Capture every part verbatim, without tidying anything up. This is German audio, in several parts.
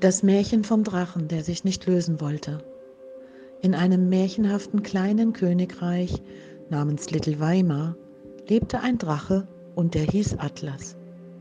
Das Märchen vom Drachen, der sich nicht lösen wollte. In einem märchenhaften kleinen Königreich namens Little Weimar lebte ein Drache und der hieß Atlas.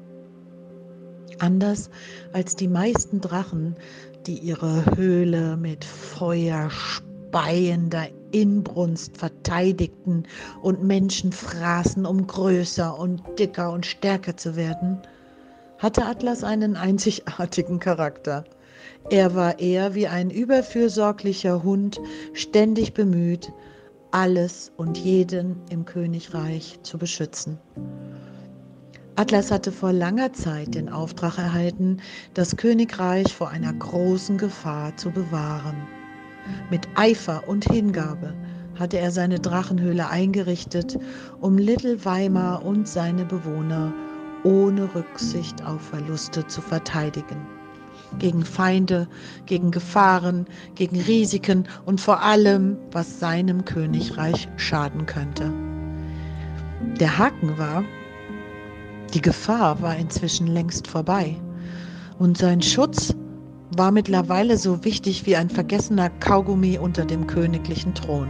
Anders als die meisten Drachen, die ihre Höhle mit feuerspeiender Inbrunst verteidigten und Menschen fraßen, um größer und dicker und stärker zu werden, hatte Atlas einen einzigartigen Charakter. Er war eher wie ein überfürsorglicher Hund, ständig bemüht, alles und jeden im Königreich zu beschützen. Atlas hatte vor langer Zeit den Auftrag erhalten, das Königreich vor einer großen Gefahr zu bewahren. Mit Eifer und Hingabe hatte er seine Drachenhöhle eingerichtet, um Little Weimar und seine Bewohner ohne Rücksicht auf Verluste zu verteidigen. Gegen Feinde, gegen Gefahren, gegen Risiken und vor allem, was seinem Königreich schaden könnte. Der Haken war, die Gefahr war inzwischen längst vorbei und sein Schutz war mittlerweile so wichtig wie ein vergessener Kaugummi unter dem königlichen Thron.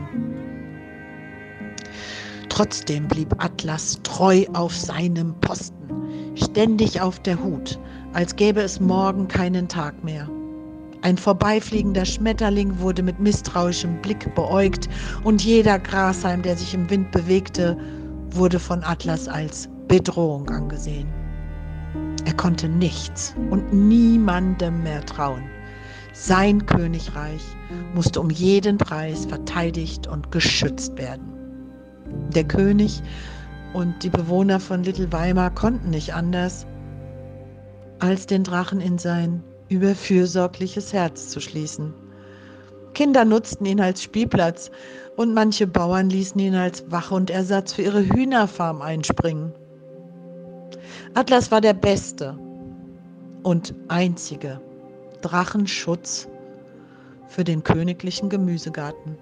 Trotzdem blieb Atlas treu auf seinem Posten, ständig auf der Hut, als gäbe es morgen keinen Tag mehr. Ein vorbeifliegender Schmetterling wurde mit misstrauischem Blick beäugt und jeder Grashalm, der sich im Wind bewegte, wurde von Atlas als Bedrohung angesehen. Er konnte nichts und niemandem mehr trauen. Sein Königreich musste um jeden Preis verteidigt und geschützt werden. Der König und die Bewohner von Little Weimar konnten nicht anders, als den Drachen in sein überfürsorgliches Herz zu schließen. Kinder nutzten ihn als Spielplatz und manche Bauern ließen ihn als Wachhundersatz für ihre Hühnerfarm einspringen. Atlas war der beste und einzige Drachenschutz für den königlichen Gemüsegarten.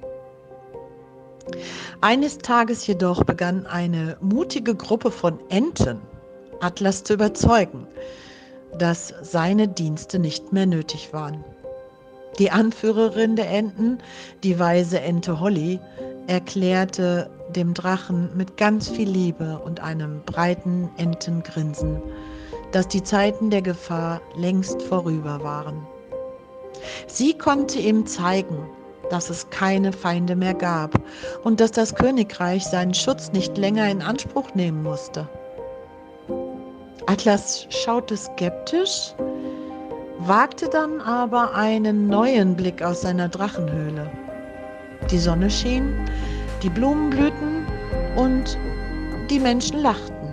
Eines Tages jedoch begann eine mutige Gruppe von Enten, Atlas zu überzeugen, dass seine Dienste nicht mehr nötig waren. Die Anführerin der Enten, die weise Ente Holly, erklärte dem Drachen mit ganz viel Liebe und einem breiten Entengrinsen, dass die Zeiten der Gefahr längst vorüber waren. Sie konnte ihm zeigen, dass es keine Feinde mehr gab und dass das Königreich seinen Schutz nicht länger in Anspruch nehmen musste. Atlas schaute skeptisch, wagte dann aber einen neuen Blick aus seiner Drachenhöhle. Die Sonne schien, die Blumen blühten und die Menschen lachten.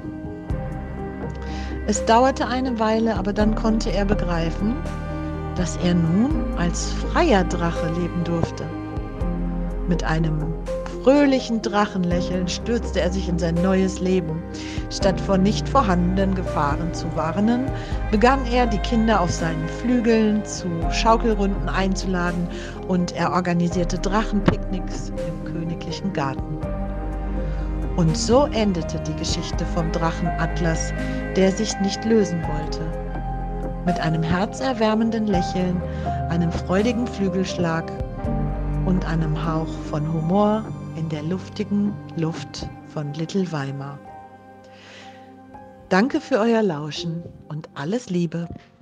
Es dauerte eine Weile, aber dann konnte er begreifen, dass er nun als freier Drache leben durfte. Mit einem fröhlichen Drachenlächeln stürzte er sich in sein neues Leben. Statt vor nicht vorhandenen Gefahren zu warnen, begann er, die Kinder auf seinen Flügeln zu Schaukelrunden einzuladen und er organisierte Drachenpicknicks im königlichen Garten. Und so endete die Geschichte vom Drachen Atlas, der sich nicht lösen wollte. Mit einem herzerwärmenden Lächeln, einem freudigen Flügelschlag und einem Hauch von Humor in der luftigen Luft von Little Weimar. Danke für euer Lauschen und alles Liebe.